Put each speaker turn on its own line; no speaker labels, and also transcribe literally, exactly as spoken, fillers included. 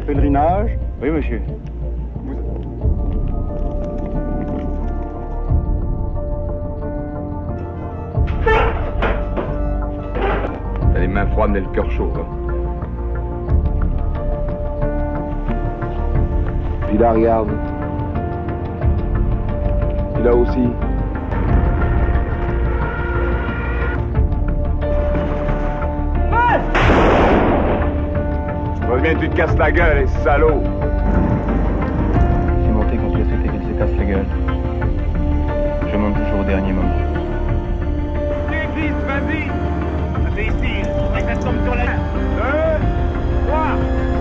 pèlerinage?
Oui, monsieur.
T'as les mains froides mais le cœur chaud, quoi.
Puis là, regarde. Puis là aussi.
Reviens, tu te casses la gueule, les salauds.
C'est monté quand tu as souhaité qu'il se casse la gueule. Je monte toujours au dernier moment.
L'église, vas-y. C'est ici, ça tombe sur la... Deux, trois.